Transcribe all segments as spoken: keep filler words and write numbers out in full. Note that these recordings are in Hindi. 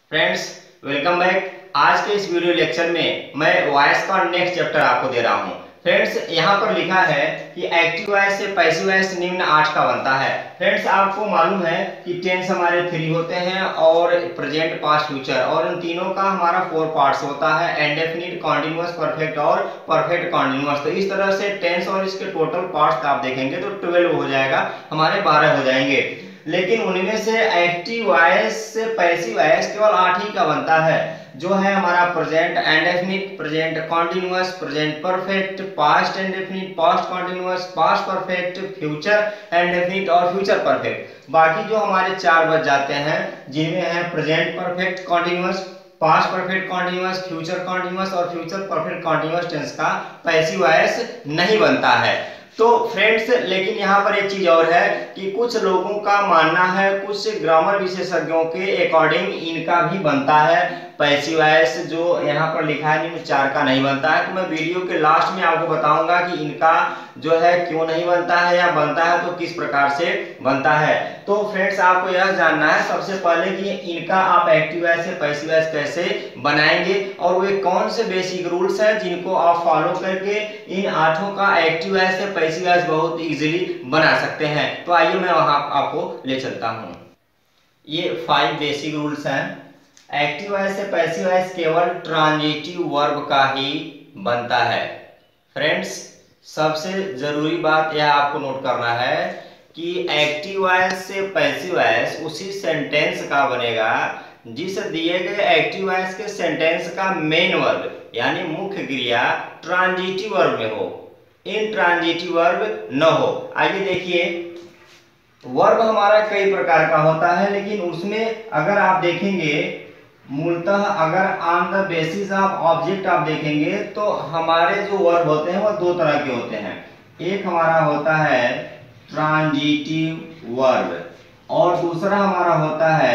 Friends, welcome back. आज के इस वीडियो लेक्चर में मैं वॉइस का नेक्स्ट चैप्टर आपको दे रहा हूं। फ्रेंड्स, यहाँ पर लिखा है कि एक्टिव वॉइस से पैसिव वॉइस निम्न आठ का बनता है। फ्रेंड्स, आपको मालूम है कि टेंस हमारे थ्री होते हैं और प्रेजेंट, पास्ट, फ्यूचर, और इन तीनों का हमारा फोर पार्ट्स होता है, इंडेफिनिट, कॉन्टिन्यूअस, परफेक्ट और परफेक्ट कॉन्टिन्यूअस। तो इस तरह से टेंस और इसके टोटल पार्ट्स आप देखेंगे तो ट्वेल्व हो जाएगा, हमारे बारह हो जाएंगे। लेकिन उनमें से एक्टिव वॉइस से पैसिव वॉइस केवल आठ ही का बनता है, जो है हमारा present indefinite, present continuous, present perfect, past indefinite, past continuous, past perfect, future indefinite और फ्यूचर परफेक्ट। बाकी जो हमारे चार बच जाते हैं, जिनमें है present perfect continuous, past perfect continuous, future continuous और फ्यूचर परफेक्ट कॉन्टिन्यूअस टेंस का पैसिव वॉइस नहीं बनता है। तो फ्रेंड्स, लेकिन यहाँ पर एक चीज और है कि कुछ लोगों का मानना है, कुछ ग्रामर विशेषज्ञों के अकॉर्डिंग इनका भी बनता है पैसिव वॉइस, जो यहाँ पर लिखा है निम्न चार का नहीं बनता है। तो मैं वीडियो के लास्ट में आपको बताऊंगा कि इनका जो है क्यों नहीं बनता है, या बनता है तो किस प्रकार से बनता है। तो फ्रेंड्स, आपको यह जानना है सबसे पहले कि इनका आप एक्टिव वॉइस से पैसिव वॉइस कैसे बनाएंगे और वे कौन से बेसिक रूल्स हैं जिनको आप फॉलो करके इन आठों का एक्टिव वॉइस से पैसिव वॉइस बहुत इजीली बना सकते हैं। तो आइए मैं वहां आपको ले चलता हूं। ये फाइव बेसिक रूल्स हैं। एक्टिव वॉइस से पैसिव वॉइस केवल ट्रांजिटिव वर्ब का ही बनता है। फ्रेंड्स, सबसे जरूरी बात यह आपको नोट करना है कि एक्टिव वॉइस से पैसिव वॉइस उसी सेंटेंस का बनेगा जिस दिए गए एक्टिव वॉइस के सेंटेंस का मेन वर्ब यानी मुख्य क्रिया ट्रांजिटिव वर्ब में हो, इनट्रांजिटिव वर्ब न हो। आइए देखिए, वर्ब हमारा कई प्रकार का होता है, लेकिन उसमें अगर आप देखेंगे मूलतः अगर on the basis of object आप देखेंगे तो हमारे जो वर्ब होते हैं वो दो तरह के होते हैं। एक हमारा होता है ट्रांजिटिव वर्ब और दूसरा हमारा होता है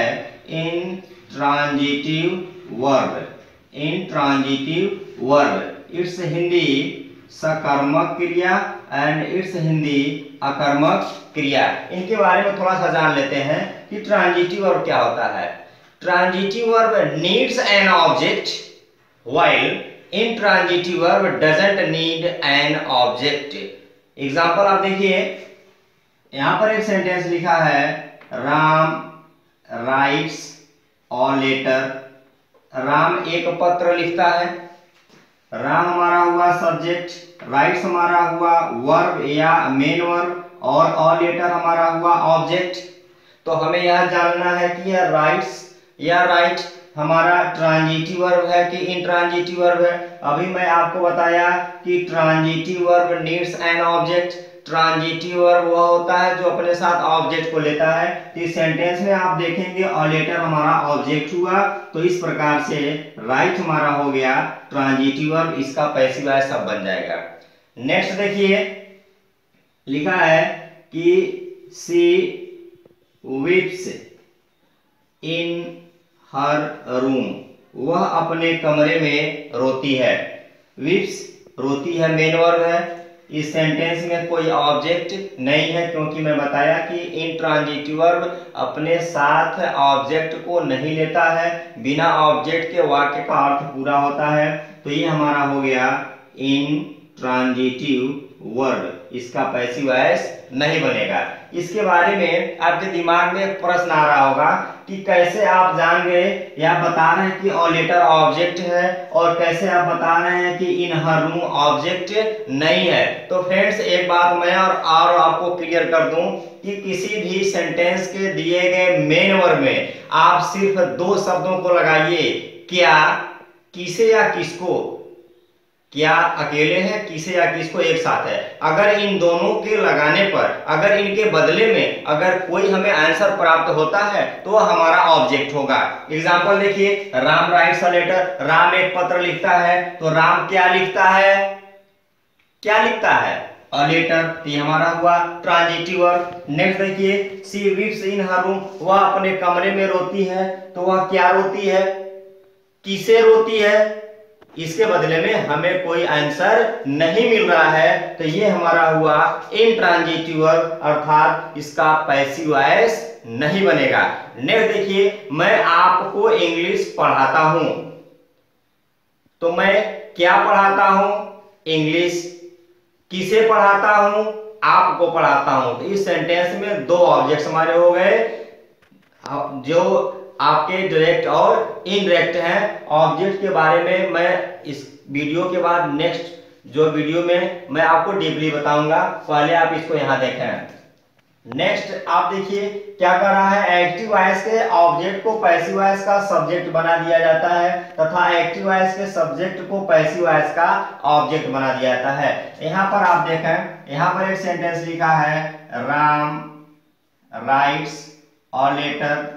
intransitive verb. Intransitive verb, its Hindi सकर्मक क्रिया एंड इट्स हिंदी अकर्मक क्रिया। इनके बारे में थोड़ा सा जान लेते हैं कि ट्रांजिटिव वर्ब क्या होता है। Transitive verb needs an object while intransitive verb doesn't need an object. Example आप देखिए, यहां पर एक सेंटेंस लिखा है, Ram writes a letter. Ram एक पत्र लिखता है। राम हमारा हुआ सब्जेक्ट, राइट्स हमारा हुआ वर्ब या मेन वर्ब, और अ लेटर हमारा हुआ ऑब्जेक्ट। तो हमें यह जानना है कि यह राइट्स या राइट हमारा ट्रांजिटिव वर्ब है कि इनट्रांजिटिव वर्ब है। अभी मैं आपको बताया कि transitive verb needs an object. Transitive verb वह होता है जो अपने साथ ऑब्जेक्ट को लेता है। तो इस सेंटेंस में आप देखेंगे अ लेटर हमारा ऑब्जेक्ट हुआ, तो इस प्रकार से राइट हमारा हो गया ट्रांजिटिव वर्ब, इसका पैसिव वॉइस सब बन जाएगा। नेक्स्ट देखिए, लिखा है कि सी वीप्स इन हर रूम, वह अपने कमरे में रोती है। वीप्स रोती है मेन वर्ब है। इस सेंटेंस में कोई ऑब्जेक्ट नहीं है, क्योंकि मैं बताया कि इनट्रांजिटिव वर्ब अपने साथ ऑब्जेक्ट को नहीं लेता है। बिना ऑब्जेक्ट के वाक्य का अर्थ पूरा होता है। तो ये हमारा हो गया इनट्रांजिटिव वर्ब, इसका पैसिव वॉइस नहीं बनेगा। इसके बारे में आपके दिमाग में एक प्रश्न आ रहा होगा कि कैसे आप जान गए या बता रहे हैं कि अ लेटर ऑब्जेक्ट है, और कैसे आप बता रहे हैं कि इन हर रूम ऑब्जेक्ट नहीं है। तो फ्रेंड्स, एक बात मैं और, और आपको क्लियर कर दूं कि किसी भी सेंटेंस के दिए गए मेन वर्ब में आप सिर्फ दो शब्दों को लगाइए, क्या, किसे या किसको। क्या अकेले है, किसे या किसको एक साथ है। अगर इन दोनों के लगाने पर, अगर इनके बदले में अगर कोई हमें आंसर प्राप्त होता है तो वह हमारा ऑब्जेक्ट होगा। एग्जांपल देखिए, Ram writes a letter, Ram एक पत्र लिखता है। तो राम क्या लिखता है, क्या लिखता है, अ लेटर। ये हमारा हुआ ट्रांजिटिव वर्ब। नेक्स्ट देखिए, सी वीप्स इन हर रूम, वह अपने कमरे में रोती है। तो वह क्या रोती है, किसे रोती है, इसके बदले में हमें कोई आंसर नहीं मिल रहा है। तो ये हमारा हुआ इनट्रांजिटिव वर्ब, अर्थात इसका पैसिव वॉइस नहीं बनेगा। नेक्स्ट देखिए, मैं आपको इंग्लिश पढ़ाता हूं, तो मैं क्या पढ़ाता हूं? इंग्लिश। किसे पढ़ाता हूं? आपको पढ़ाता हूं। तो इस सेंटेंस में दो ऑब्जेक्ट्स हमारे हो गए, जो आपके डायरेक्ट और इनडायरेक्ट हैं। ऑब्जेक्ट के बारे में मैं इस वीडियो के बाद नेक्स्ट जो वीडियो में मैं आपको डीपली बताऊंगा, पहले आप इसको यहां देखें। नेक्स्ट आप देखिए क्या कर रहा है, एक्टिव वॉइस के ऑब्जेक्ट को पैसिव वॉइस का सब्जेक्ट बना दिया जाता है तथा एक्टिव वॉइस के सब्जेक्ट को पैसिव वॉइस का ऑब्जेक्ट बना दिया जाता है। यहां पर आप देखें, यहां पर एक सेंटेंस लिखा है, राम राइट्स अ लेटर।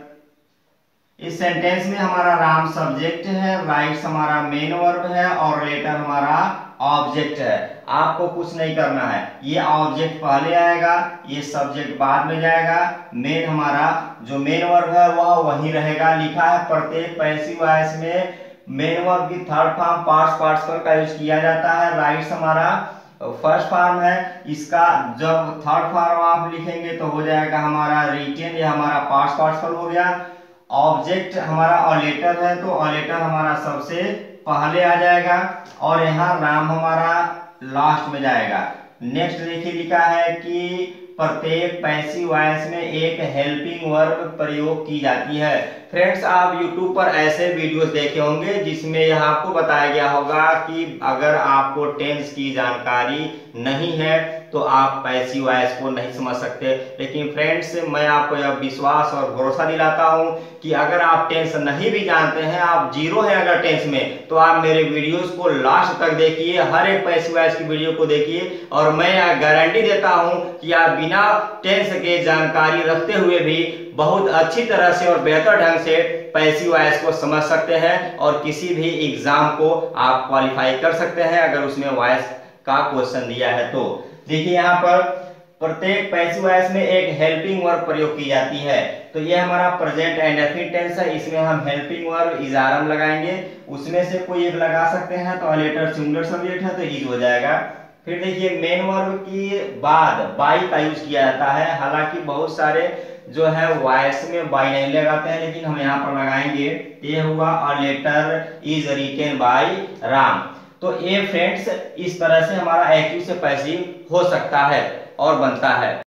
इस सेंटेंस में हमारा राम सब्जेक्ट है, राइट्स हमारा मेन वर्ब है और लेटर हमारा ऑब्जेक्ट है। आपको कुछ नहीं करना है, ये ऑब्जेक्ट पहले आएगा, ये सब्जेक्ट बाद में जाएगा, मेन हमारा जो मेन वर्ब है वह वही रहेगा। लिखा है प्रत्येक पैसिव वॉइस में मेन वर्ब की थर्ड फॉर्म पास्ट पार्टिसिपल का यूज किया जाता है। राइट्स हमारा फर्स्ट फॉर्म है, इसका जब थर्ड फॉर्म आप लिखेंगे तो हो जाएगा हमारा रिटेन, ये हमारा पास्ट पार्टिसिपल हो गया। ऑब्जेक्ट हमारा ऑलेटर है, तो ऑलेटर हमारा सबसे पहले आ जाएगा और यहाँ राम हमारा लास्ट में जाएगा। नेक्स्ट देखिए लिखा है कि प्रत्येक पैसिव वॉइस में एक हेल्पिंग वर्ब प्रयोग की जाती है। फ्रेंड्स, आप यूट्यूब पर ऐसे वीडियोस देखे होंगे जिसमें यह आपको बताया गया होगा कि अगर आपको टेंस की जानकारी नहीं है तो आप पैसिव वॉइस को नहीं समझ सकते। लेकिन फ्रेंड्स, मैं आपको यह विश्वास और भरोसा दिलाता हूं कि अगर आप टेंस नहीं भी जानते हैं, आप जीरो हैं अगर टेंस में, तो आप मेरे वीडियोस को लास्ट तक देखिए, हर एक पैसिव वॉइस की वीडियो को देखिए और मैं यह गारंटी देता हूं कि आप बिना टेंस के जानकारी रखते हुए भी बहुत अच्छी तरह से और बेहतर ढंग से पैसिव वॉइस को समझ सकते हैं और किसी भी एग्जाम को आप क्वालिफाई कर सकते हैं अगर उसमें वॉइस का क्वेश्चन दिया है तो। देखिए यहाँ पर प्रत्येक पैसिव वॉइस में एक हेल्पिंग वर्ब प्रयोग की जाती है, तो ये हमारा प्रेजेंट एंड डेफिनिट टेंस है, इसमें हम हेल्पिंग वर्ब इज आरएम लगाएंगे, उसमें से कोई एक लगा सकते हैं, तो लेटर सिंगुलर सब्जेक्ट है तो इज हो जाएगा। फिर देखिए मेन वर्ब के बाद बाई का यूज किया जाता है, हालांकि बहुत सारे जो है वॉइस में बाई नहीं लगाते हैं, लेकिन हम यहाँ पर लगाएंगे। ये हुआ a letter is written by Ram. तो ये फ्रेंड्स इस तरह से हमारा एक्टिव से पैसिव हो सकता है और बनता है।